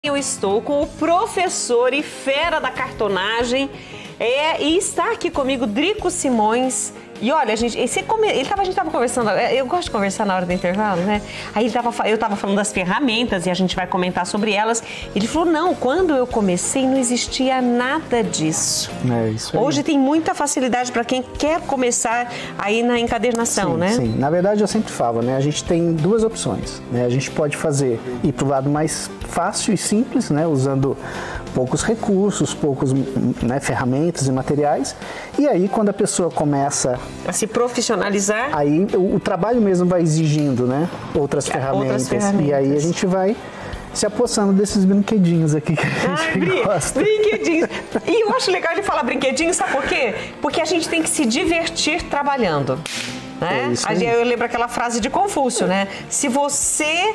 Eu estou com o professor e fera da cartonagem, e está aqui comigo Drico Simões. E olha, a gente estava conversando, eu gosto de conversar na hora do intervalo, né? Aí eu estava falando das ferramentas e a gente vai comentar sobre elas. Ele falou, não, quando eu comecei não existia nada disso. É isso aí. Hoje tem muita facilidade para quem quer começar aí na encadernação, sim, né? Sim, na verdade eu sempre falo, né? A gente tem duas opções, né? A gente pode ir para o lado mais fácil e simples, né? Usando poucos recursos, ferramentas e materiais. E aí, quando a pessoa começa a se profissionalizar, aí o trabalho mesmo vai exigindo, né? Outras ferramentas. E aí a gente vai se apossando desses brinquedinhos aqui que a gente gosta. Brinquedinhos. E eu acho legal de falar brinquedinhos, sabe por quê? Porque a gente tem que se divertir trabalhando. Né? Eu lembro aquela frase de Confúcio, né? Se você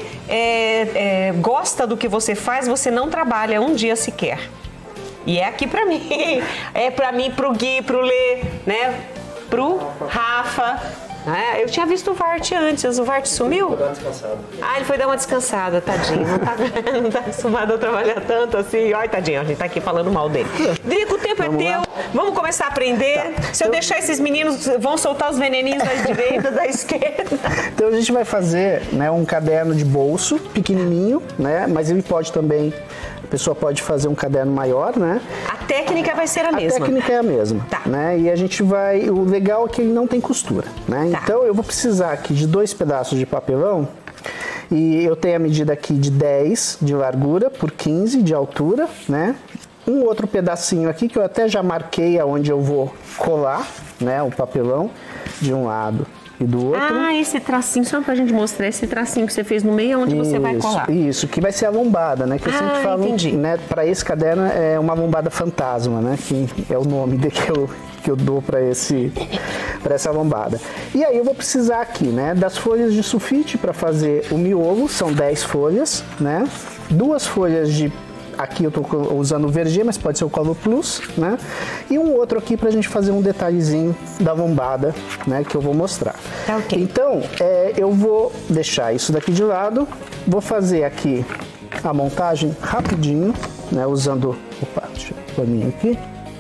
gosta do que você faz, você não trabalha um dia sequer. E é aqui pra mim. É pra mim, pro Gui, pro Lê, né? Pro Rafa. Eu tinha visto o Vart antes. O Vart sumiu? Foi dar uma descansada. Ele foi dar uma descansada, tadinho. Não tá acostumado a trabalhar tanto assim. Ai, tadinho, a gente tá aqui falando mal dele. Drico, o tempo é teu. Vamos começar a aprender. Tá. Se eu deixar esses meninos, vão soltar os veneninhos da direita, da esquerda. Então a gente vai fazer, né, um caderno de bolso pequenininho, né? Mas ele pode também, a pessoa pode fazer um caderno maior, né? A técnica vai ser a mesma. A técnica é a mesma, tá. Né? E a gente vai, o legal é que ele não tem costura, né? Tá. Então eu vou precisar aqui de 2 pedaços de papelão. E eu tenho a medida aqui de 10 de largura por 15 de altura, né? Um outro pedacinho aqui que eu até já marquei aonde eu vou colar, né, o papelão de um lado e do outro. Esse tracinho, só pra gente mostrar, esse tracinho que você fez no meio, onde você vai colar. Isso, que vai ser a lombada, né, que eu sempre falo, entendi. Né, para esse caderno é uma lombada fantasma, né, que é o nome que eu dou para essa lombada. E aí eu vou precisar aqui, né, das folhas de sulfite para fazer o miolo, são 10 folhas, né, 2 folhas de... Aqui eu estou usando o Verger, mas pode ser o Color Plus, né? E um outro aqui para a gente fazer um detalhezinho da lombada, né? Que eu vou mostrar. Tá, ok. Então, eu vou deixar isso daqui de lado. Vou fazer aqui a montagem rapidinho, né? Usando... Opa, deixa eu pôr aqui.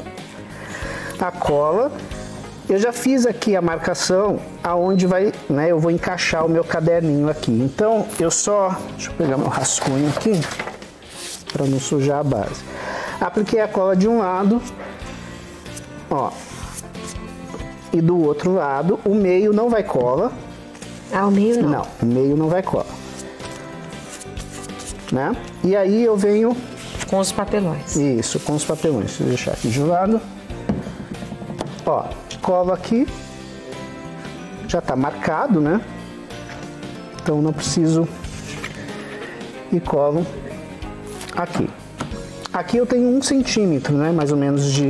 A cola. Eu já fiz aqui a marcação aonde vai, né? Eu vou encaixar o meu caderninho aqui. Então, deixa eu pegar meu rascunho aqui, para não sujar a base. Apliquei a cola de um lado, ó, e do outro lado. O meio não vai cola. O meio não? Não, o meio não vai cola, né? E aí eu venho... Com os papelões. Isso, com os papelões. Vou deixar aqui de lado. Ó, colo aqui. Já tá marcado, né? Então não preciso... E colo aqui. Aqui eu tenho 1 centímetro, né? Mais ou menos de...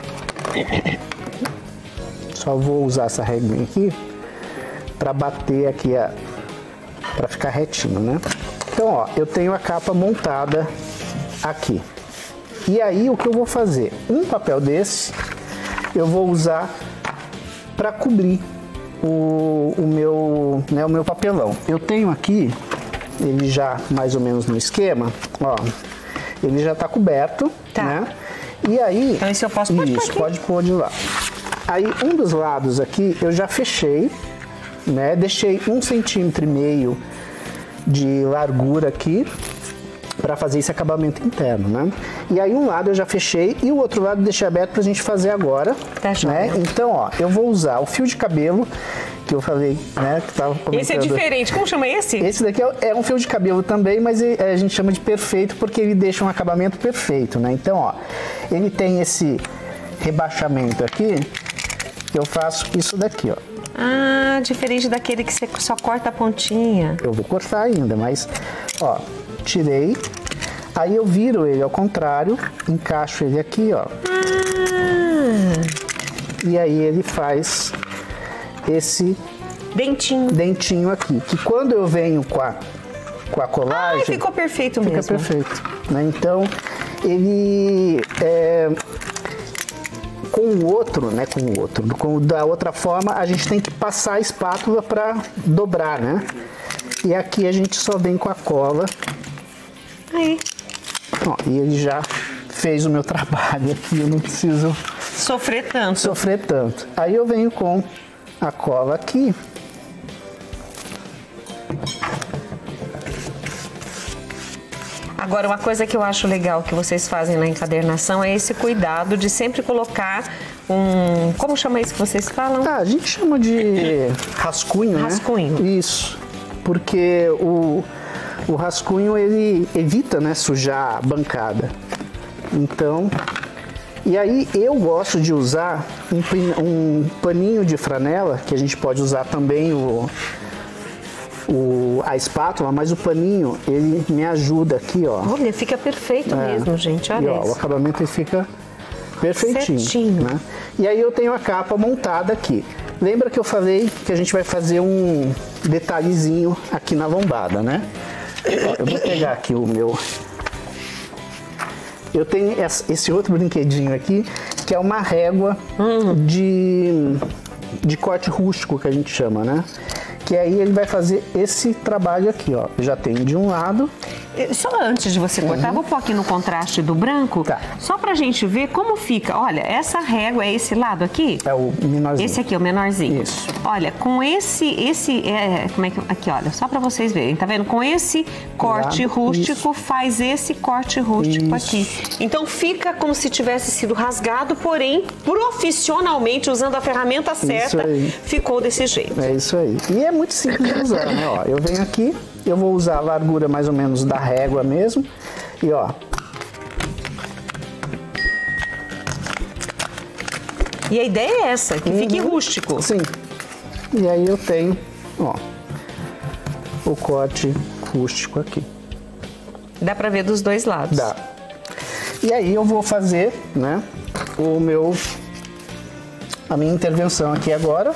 Só vou usar essa reguinha aqui para bater aqui, para ficar retinho, né? Então, ó, eu tenho a capa montada aqui. E aí o que eu vou fazer? Um papel desse eu vou usar para cobrir o meu papelão. Eu tenho aqui ele já mais ou menos no esquema, ó. Ele já tá coberto, tá, né? E aí... Então esse eu posso pôr isso, pode pôr de lá. Aí um dos lados aqui eu já fechei, né? Deixei 1,5 centímetro de largura aqui para fazer esse acabamento interno, né? E aí um lado eu já fechei e o outro lado deixei aberto pra gente fazer agora, tá, né? Então, ó, eu vou usar o fio de cabelo que eu falei, né, que tava comentando. Esse é diferente, como chama esse? Esse daqui é um fio de cabelo também, mas a gente chama de perfeito porque ele deixa um acabamento perfeito, né? Então, ó, ele tem esse rebaixamento aqui, eu faço isso daqui, ó. Diferente daquele que você só corta a pontinha. Eu vou cortar ainda, mas, ó, tirei, aí eu viro ele ao contrário, encaixo ele aqui, ó. E aí ele faz esse dentinho aqui, que quando eu venho com a colagem... ficou perfeito mesmo. Fica perfeito, né? Então, ele... com o outro, né? Da outra forma, a gente tem que passar a espátula para dobrar, né? E aqui a gente só vem com a cola. Aí. Ó, e ele já fez o meu trabalho aqui, eu não preciso sofrer tanto. Aí eu venho com a cola aqui. Agora, uma coisa que eu acho legal que vocês fazem na encadernação é esse cuidado de sempre colocar um... Como chama isso que vocês falam? Ah, a gente chama de rascunho, né? Rascunho. Isso, porque o rascunho, ele evita, né, sujar a bancada. Então, e aí eu gosto de usar um paninho de franela, que a gente pode usar também a espátula, mas o paninho, ele me ajuda aqui, ó. Olha, fica perfeito mesmo, gente, olha isso. O acabamento ele fica perfeitinho. Certinho. Né? E aí eu tenho a capa montada aqui. Lembra que eu falei que a gente vai fazer um detalhezinho aqui na lombada, né? Ó, eu vou pegar aqui o meu... Eu tenho esse outro brinquedinho aqui, que é uma régua de corte rústico, que a gente chama, né? Que aí ele vai fazer esse trabalho aqui, ó. Já tem de um lado. Só antes de você cortar, vou pôr aqui no contraste do branco, tá, só pra gente ver como fica. Olha, essa régua é esse lado aqui? É o menorzinho. Esse aqui é o menorzinho. Isso. Olha, com como é que... Aqui, olha, só pra vocês verem, tá vendo? Com esse corte rústico, faz esse corte rústico aqui. Então fica como se tivesse sido rasgado, porém, profissionalmente, usando a ferramenta certa, ficou desse jeito. É isso aí. E é muito simples de usar, né? Ó, eu venho aqui, eu vou usar a largura mais ou menos da régua mesmo. E ó. E a ideia é essa, que fique rústico. Sim. E aí eu tenho, ó, o corte rústico aqui. Dá pra ver dos dois lados. Dá. E aí eu vou fazer, né, a minha intervenção aqui agora.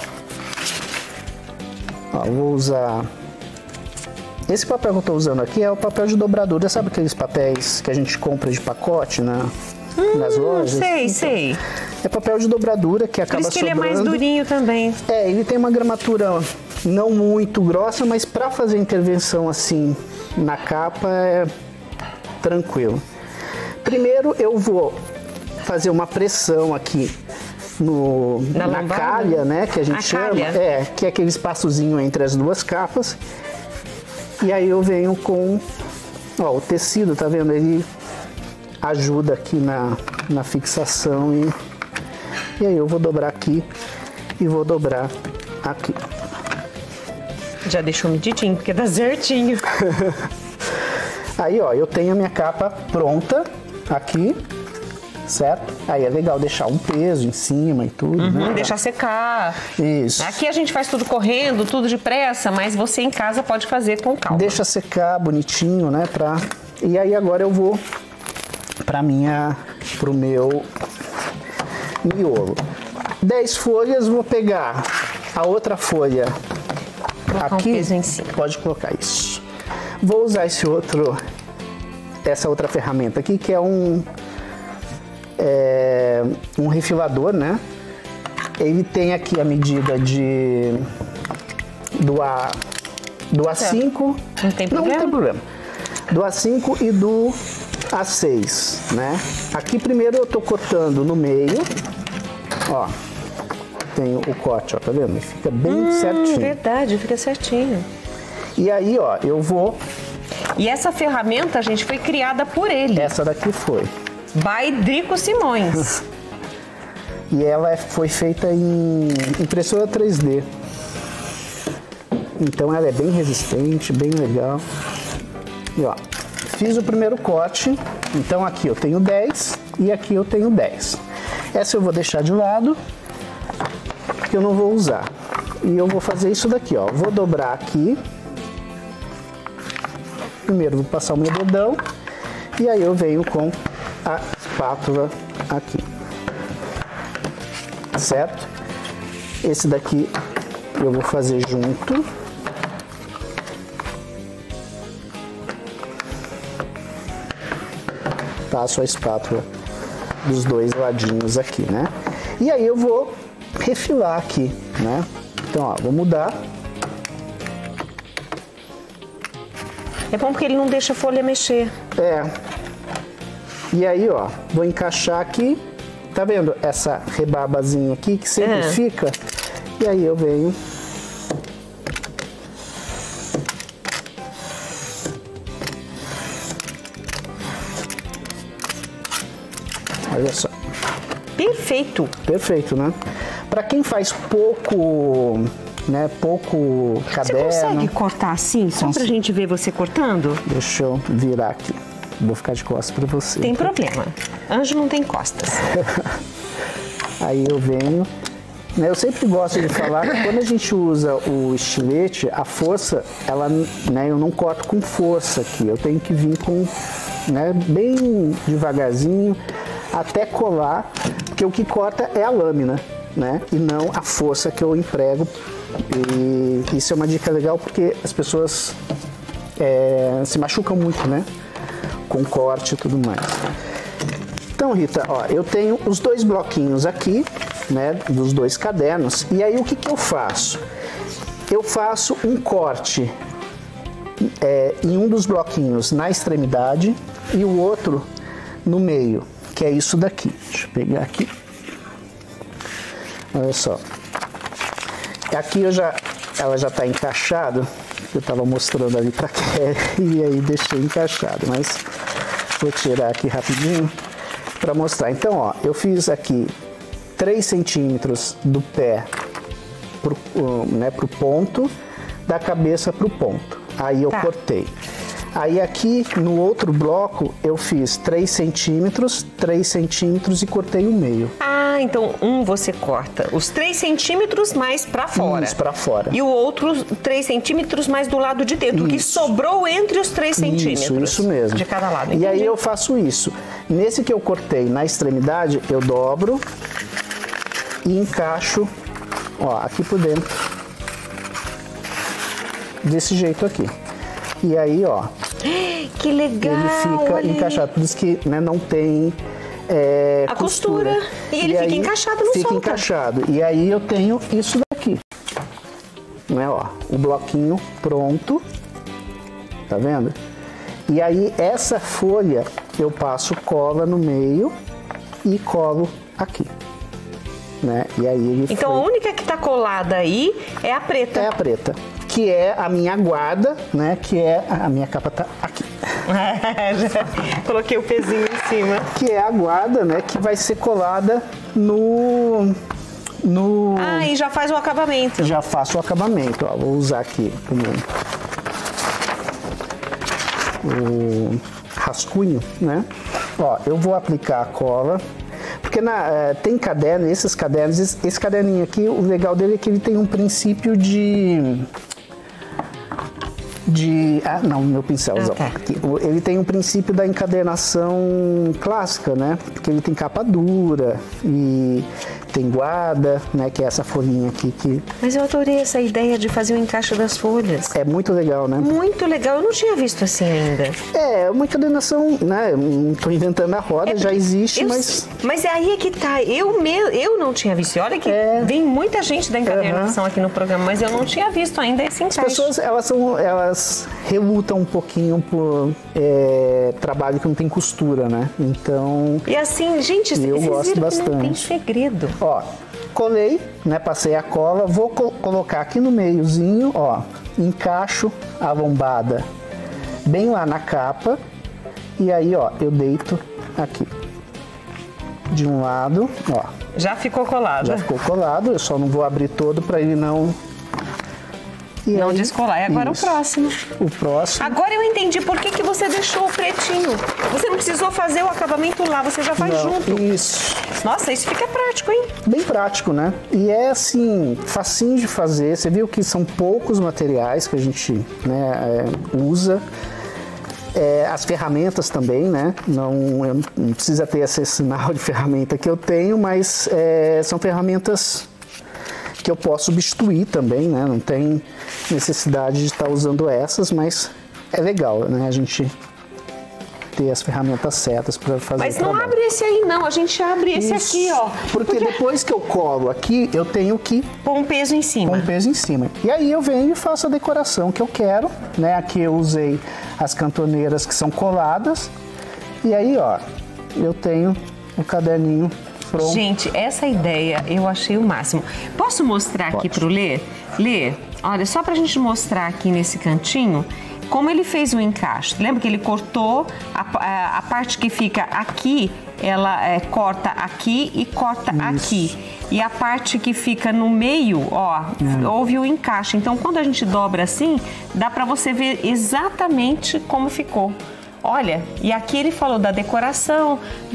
Ó, eu vou usar... Esse papel que eu estou usando aqui é o papel de dobradura. Sabe aqueles papéis que a gente compra de pacote nas lojas? Sei. É papel de dobradura que acaba sobrando. Por isso que ele é mais durinho também. É, ele tem uma gramatura não muito grossa, mas para fazer intervenção assim na capa é tranquilo. Primeiro eu vou fazer uma pressão aqui na calha, né, que a gente chama, que é aquele espaçozinho entre as duas capas. E aí eu venho com, ó, o tecido, tá vendo? Ele ajuda aqui na fixação e aí eu vou dobrar aqui e vou dobrar aqui. Já deixou medidinho, porque dá certinho. Aí, ó, eu tenho a minha capa pronta aqui. Certo? Aí é legal deixar um peso em cima e tudo, né? Deixar secar. Isso. Aqui a gente faz tudo correndo, tudo depressa, mas você em casa pode fazer com calma. Deixa secar bonitinho, né? E aí agora eu vou pro meu miolo. 10 folhas, vou pegar a outra folha aqui. Um peso em cima. Pode colocar isso. Vou usar essa outra ferramenta aqui, que é um refilador, né? Ele tem aqui a medida do A5. Não tem problema? Do A5 e do A6, né? Aqui primeiro eu tô cortando no meio. Ó, tem o corte, ó, tá vendo? Ele fica bem certinho. Verdade, fica certinho. E aí, ó, eu vou... E essa ferramenta, gente, foi criada por ele. Essa daqui foi. By Drico Simões. E ela foi feita em impressora 3D. Então ela é bem resistente, bem legal. E ó, fiz o primeiro corte. Então aqui eu tenho 10 e aqui eu tenho 10. Essa eu vou deixar de lado, porque eu não vou usar. E eu vou fazer isso daqui, ó. Vou dobrar aqui. Primeiro vou passar o meu dedão. E aí eu venho com a espátula aqui, certo? Esse daqui eu vou fazer junto. Passo a espátula dos dois ladinhos aqui, né? E aí eu vou refilar aqui, né? Então, ó, vou mudar. É bom porque ele não deixa a folha mexer. E aí, ó, vou encaixar aqui. Tá vendo essa rebarbazinha aqui que sempre fica? E aí eu venho. Olha só. Perfeito. Perfeito, né? Para quem faz pouco, né, pouco caderno... Você consegue cortar assim, só pra gente ver você cortando? Deixa eu virar aqui. Vou ficar de costas para você. Tem problema. Anjo não tem costas. Aí eu venho... Eu sempre gosto de falar que quando a gente usa o estilete, a força, ela, né, eu não corto com força aqui. Eu tenho que vir com, né, bem devagarzinho, até colar, porque o que corta é a lâmina, né? E não a força que eu emprego. E isso é uma dica legal porque as pessoas se machucam muito, né? Com corte e tudo mais. Então, Rita, ó, eu tenho os dois bloquinhos aqui, né? Dos dois cadernos. E aí o que eu faço? Eu faço um corte em um dos bloquinhos na extremidade e o outro no meio, que é isso daqui. Deixa eu pegar aqui. Olha só. Aqui ela já está encaixada. Eu estava mostrando ali para Kelly e aí deixei encaixado, mas vou tirar aqui rapidinho para mostrar. Então, ó, eu fiz aqui 3 centímetros do pé pro ponto, da cabeça pro ponto. Aí eu cortei. Aí aqui no outro bloco eu fiz 3 centímetros e cortei o meio. Ah, então você corta os 3 centímetros mais pra fora. Isso, pra fora. E o outro 3 centímetros mais do lado de dentro, que sobrou entre os 3 centímetros. Isso mesmo. De cada lado. Entendi. E aí eu faço isso. Nesse que eu cortei na extremidade, eu dobro e encaixo, ó, aqui por dentro. Desse jeito aqui. E aí, ó, que legal! Ele fica encaixado, por isso que, né, não tem a costura. E ele fica encaixado, não fica solta. Encaixado. E aí eu tenho isso daqui, né, ó, o bloquinho pronto, tá vendo? E aí essa folha eu passo cola no meio e colo aqui, né? E aí ele então a única que tá colada aí é a preta. É a preta. Que é a minha guarda, né? Que é a minha capa tá aqui. Já coloquei o pezinho em cima. Que é a guarda, né? Que vai ser colada no... Ah, e já faz o acabamento. Já faço o acabamento, ó. Vou usar aqui o rascunho, né? Ó, eu vou aplicar a cola. Porque tem caderno, esses cadernos, esse caderninho aqui, o legal dele é que ele tem um princípio meu pincelzão. Aqui. Ele tem um princípio da encadernação clássica, né? Porque ele tem capa dura e tem guarda, né? Que é essa folhinha aqui que... Mas eu adorei essa ideia de fazer o encaixe das folhas. É muito legal, né? Muito legal, eu não tinha visto assim ainda. É, uma encadernação, né? Não tô inventando a roda, já existe, mas... Mas aí é que tá, eu não tinha visto. Olha que vem muita gente da encadernação aqui no programa, mas eu não tinha visto ainda esse encaixe. As pessoas, elas relutam um pouquinho por trabalho que não tem costura, né? Então... E assim, gente, eu gosto bastante. Não tem segredo. Ó, colei, né? Passei a cola, vou colocar aqui no meiozinho, ó, encaixo a lombada bem lá na capa e aí, ó, eu deito aqui de um lado, ó. Já ficou colado. Já ficou colado, eu só não vou abrir todo para ele não... E não descolar. E agora isso. o próximo. O próximo. Agora eu entendi por que você deixou o pretinho. Você não precisou fazer o acabamento lá, você já faz junto. Isso. Nossa, isso fica prático, hein? Bem prático, né? E é assim, facinho de fazer. Você viu que são poucos materiais que a gente, né, usa. As ferramentas também, né? Não precisa ter esse sinal de ferramenta que eu tenho, mas são ferramentas que eu posso substituir também, né? Não tem necessidade de estar usando essas, mas é legal, né? A gente ter as ferramentas certas para fazer. Mas não abre esse aí não, a gente abre esse aqui, ó. Porque depois que eu colo aqui, eu tenho que pôr um peso em cima. Pôr um peso em cima. E aí eu venho e faço a decoração que eu quero, né? Aqui eu usei as cantoneiras que são coladas. E aí, ó, eu tenho o caderninho pronto. Gente, essa ideia eu achei o máximo. Posso mostrar aqui pro Lê? Lê, olha, só pra gente mostrar aqui nesse cantinho como ele fez o encaixe. Lembra que ele cortou a parte que fica aqui, ela corta aqui e corta aqui. E a parte que fica no meio, ó, houve o encaixe. Então, quando a gente dobra assim, dá pra você ver exatamente como ficou. Olha, e aqui ele falou da decoração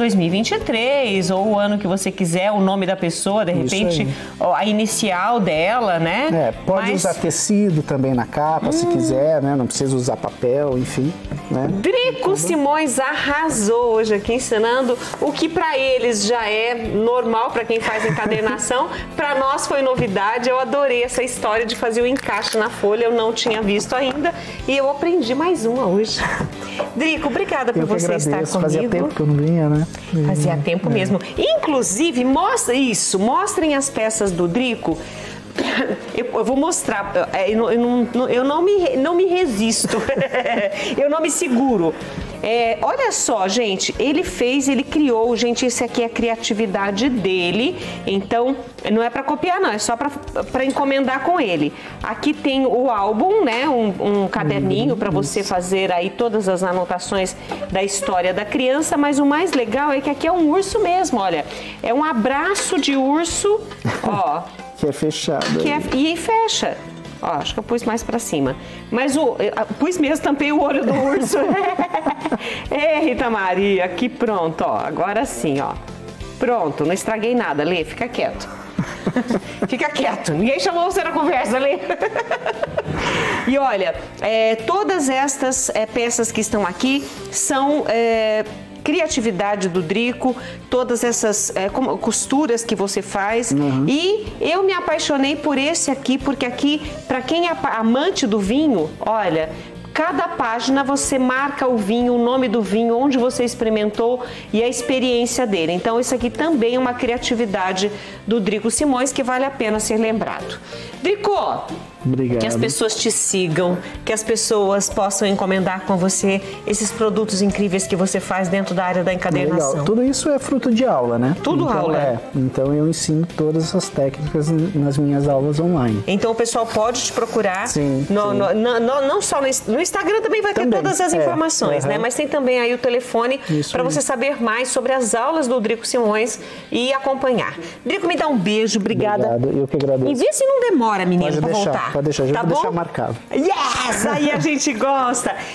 2023, ou o ano que você quiser, o nome da pessoa, de repente, a inicial dela, né? Pode usar tecido também na capa, se quiser, né? Não precisa usar papel, enfim, né? Drico Simões arrasou hoje aqui ensinando o que para eles já é normal para quem faz encadernação. Para nós foi novidade, eu adorei essa história de fazer o encaixe na folha, eu não tinha visto ainda e eu aprendi mais uma hoje. Drico, obrigada por você estar comigo. Fazia tempo que eu não vinha, né? Fazia tempo mesmo. Inclusive, mostrem as peças do Drico. Eu vou mostrar, eu não me resisto, eu não me seguro. Olha só, gente, ele criou, gente, esse aqui é a criatividade dele, então não é para copiar não, é só para encomendar com ele. Aqui tem o álbum, né, um caderninho para você fazer aí todas as anotações da história da criança, mas o mais legal é que aqui é um urso mesmo, olha, é um abraço de urso, ó. Que é fechado. E fecha. Ó, acho que eu pus mais pra cima. Mas pus mesmo, tampei o olho do urso. Rita Maria, aqui pronto, ó. Agora sim, ó. Pronto, não estraguei nada, Lê, fica quieto. Fica quieto, ninguém chamou você na conversa, Lê. E olha, todas estas peças que estão aqui são... criatividade do Drico, todas essas costuras que você faz. E eu me apaixonei por esse aqui, porque aqui, para quem é amante do vinho, olha, cada página você marca o vinho, o nome do vinho, onde você experimentou e a experiência dele. Então, isso aqui também é uma criatividade do Drico Simões que vale a pena ser lembrado. Drico, obrigado. Que as pessoas te sigam, que as pessoas possam encomendar com você esses produtos incríveis que você faz dentro da área da encadernação. Legal. Tudo isso é fruto de aula, né? Tudo então, aula. Então eu ensino todas essas técnicas nas minhas aulas online. Então o pessoal pode te procurar. Sim. Não só no Instagram também vai ter todas as informações, né? Mas tem também aí o telefone para você saber mais sobre as aulas do Drico Simões e acompanhar. Drico, me dá um beijo, obrigada. Obrigado, eu que agradeço. E vê se não demora, menino, para voltar. Pode deixar, já tá vou bom? deixar marcado. Yes! Aí a gente gosta.